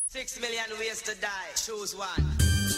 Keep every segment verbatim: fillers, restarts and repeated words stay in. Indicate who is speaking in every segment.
Speaker 1: Six million ways to die. Choose one.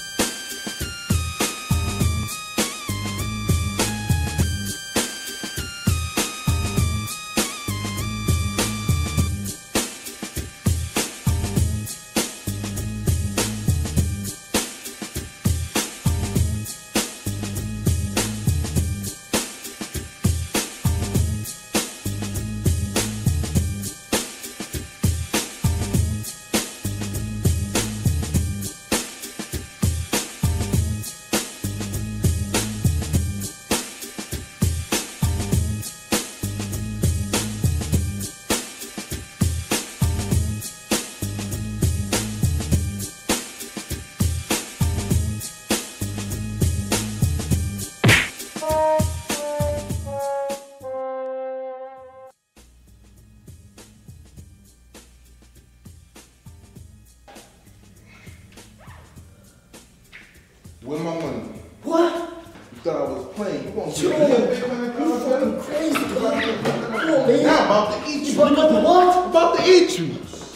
Speaker 2: Where my money?
Speaker 3: What?
Speaker 2: You thought I was playing. You gonna
Speaker 3: Yo, you fucking crazy, man. Come on, man.
Speaker 2: Now I'm about to eat you.
Speaker 3: You about to what?
Speaker 2: I'm about to eat you.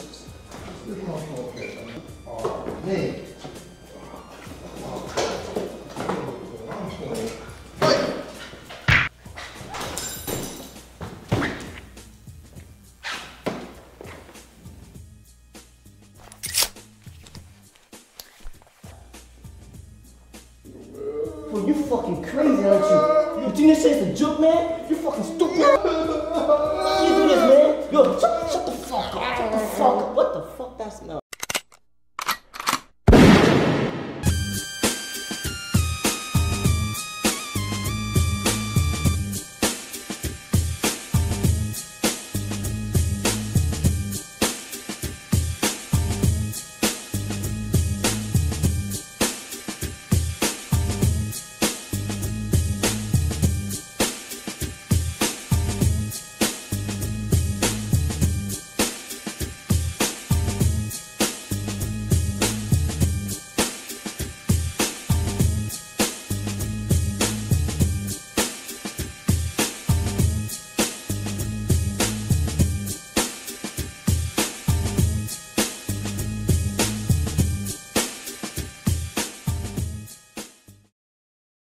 Speaker 2: Oh, man.
Speaker 3: Bro, you fucking crazy, aren't you? You think this shit's a joke, man? You fucking stupid. You do this, man? Yo, shut, shut the fuck up. Shut the fuck up. What the fuck that smell?